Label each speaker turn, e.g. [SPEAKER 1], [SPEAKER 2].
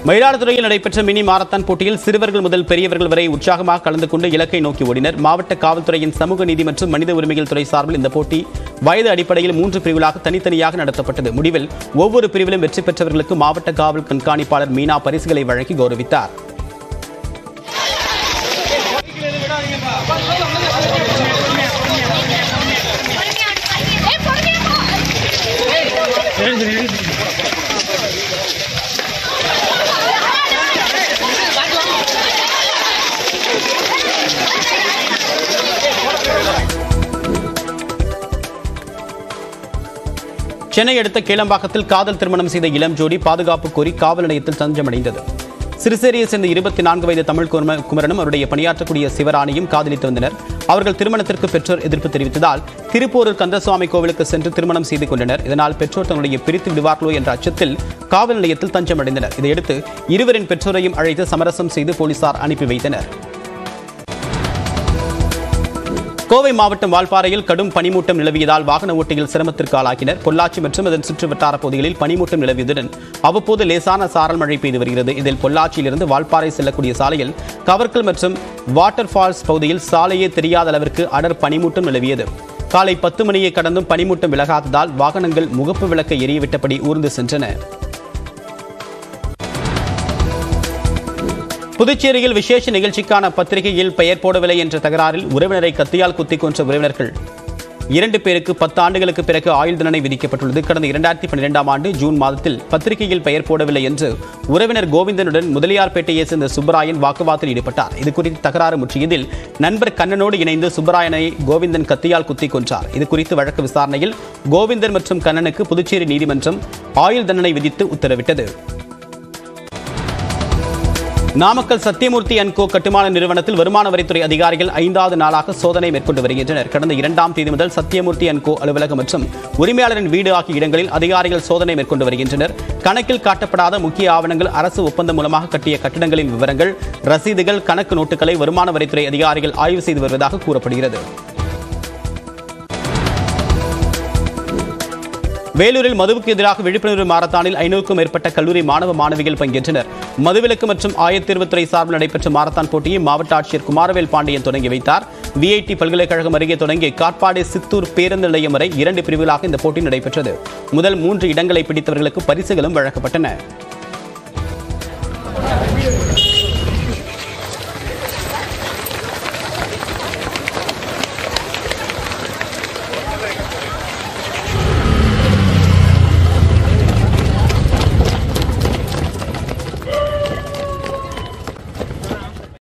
[SPEAKER 1] மயிலாடுதுறையில் நடைபெற்ற mini marathon போட்டியில் சிறுவர்கள் முதல் பெரியவர்கள் வரை உற்சாகமாக கலந்து கொண்டு இலக்கை நோக்கி ஓடினர். மாவட்ட காவல்துறையின் சமூக நீதி மற்றும் மனித உரிமைகள் துறை சார்பில் இந்த போட்டி வயது அடிப்படையில் 3 பிரிவுகளாக தனித்தனியாக நடத்தப்பட்டது. முடிவில் ஒவ்வொரு பிரிவிலும் வெற்றி பெற்றவர்களுக்கு மாவட்ட காவல் கண்காணிப்பாளர் மீனா பரிசுகளை வழங்கி கௌரவித்தார். சென்னை அடுத்த கேளம்பாக்கத்தில் காதல் திருமணம் செய்த இளம் ஜோடி பாதுகாப்பு கோரி காவல் நிலையத்தில் தஞ்சமடைந்தது. சிறுசேரியை சேர்ந்த 24 வயது தமிழ் குமரனும் அவருடைய பணியாற்றக்கூடிய சிவராணியும் காதலித்து வந்தனர். அவர்கள் திருமணத்திற்கு பெற்றோர் எதிர்ப்பு தெரிவித்ததால் திருப்பூரில் கந்தசுவாமி கோவிலுக்கு சென்று திருமணம் செய்து கொண்டனர். இதனால் பெற்றோர் தன்னுடைய பிரித்து விடுவார்களோ என்ற அச்சத்தில் காவல் நிலையத்தில் தஞ்சமடைந்தனர். இதையடுத்து இருவரின் பெற்றோரையும் அழைத்து சமரசம் செய்து போலீசார் அனுப்பி வைத்தனர். கோவை மாவட்டம் வால்பாறையில் கடும் பனிமூட்டம் நிலவியதால் வாகன ஓட்டிகள் சிரமத்திற்கு ஆளாகினர். பொள்ளாச்சி மற்றும் அதன் சுற்று வட்டார பகுதிகளில் பனிமூட்டம் நிலவியதுடன் அவ்வப்போது லேசான சாரல் மழை பெய்து வருகிறது. இதில் பொள்ளாச்சியிலிருந்து வால்பாறை செல்லக்கூடிய சாலையில் கவர்கல் மற்றும் வாட்டர் ஃபால்ஸ் பகுதியில் சாலையே தெரியாத அளவிற்கு அடர் பனிமூட்டம் நிலவியது. காலை 10 மணியை கடந்தும் பனிமூட்டம் விலகாததால் வாகனங்கள் முகப்பு விளக்கை எரியவிட்டபடி ஊர்ந்து சென்றன. புதுச்சேரியில் விசேஷ நிகழ்ச்சிக்கான பத்திரிகையில் பெயர் போடவில்லை என்ற தகராறில் உறவினரை கத்தியால் குத்திக் கொன்ற உறவினர்கள் 2 பேருக்கு 10 ஆண்டுகளுக்கு பிறகு ஆயுள் தண்டனை விதிக்கப்பட்டுள்ளது. கடந்த 2012ஆம் ஆண்டு ஜூன் மாதத்தில் பத்திரிகையில் பெயர் போடவில்லை என்று உறவினர் கோவிந்தனுடன் முதலியார்பேட்டையை சேர்ந்த சுப்பராயன் வாக்குவாதத்தில் ஈடுபட்டார். இதுகுறித்து தகராறு முற்றியதில் நண்பர் கண்ணனோடு இணைந்து சுப்பராயனை கோவிந்தன் கத்தியால் குத்திக் கொன்றார். இதுகுறித்து வழக்கு விசாரணையில் கோவிந்தன் மற்றும் கண்ணனுக்கு புதுச்சேரி நீதிமன்றம் ஆயுள் தண்டனை விதித்து உத்தரவிட்டது. நாமக்கல் சத்தியமூர்த்தி அண்ட் கோ கட்டுமான நிறுவனத்தில் வருமான வரித்துறை அதிகாரிகள் 5வது நாளாக சோதனை மேற்கொண்டு வருகின்றனர். கடந்த 2ஆம் தேதி முதல் சத்தியமூர்த்தி அண்ட் கோ அலுவலகம் மற்றும் உரிமையாளரின் வீடு ஆகிய இடங்களில் அதிகாரிகள் சோதனை மேற்கொண்டு வருகின்றனர். கணக்கில் காட்டப்படாத முக்கிய ஆவணங்கள், அரசு ஒப்பந்தம் மூலமாக கட்டிய கட்டிடங்களின் விவரங்கள், ரசீதுகள், கணக்கு நோட்டுகளை வருமான வரித்துறை அதிகாரிகள் ஆய்வு செய்து வருவதாக கூறப்படுகிறது. வேலூரில் மதுவுக்கு எதிராக விழிப்புணர்வு மாரத்தானில் 500க்கும் மேற்பட்ட கல்லூரி மாணவ மாணவிகள் பங்கேற்றனர். மதுவிலக்கு மற்றும் ஆயத்தீர்வுத்துறை சார்பில் நடைபெற்ற மாரத்தான் போட்டியை மாவட்ட ஆட்சியர் குமாரவேல் பாண்டியன் தொடங்கி வைத்தார். விஐடி பல்கலைக்கழகம் அருகே தொடங்கி காட்பாடி சித்தூர் பேருந்து நிலையம் வரை 2 பிரிவுகளாக இந்த போட்டி நடைபெற்றது. முதல் 3 இடங்களை பிடித்தவர்களுக்கு பரிசுகளும் வழங்கப்பட்டன.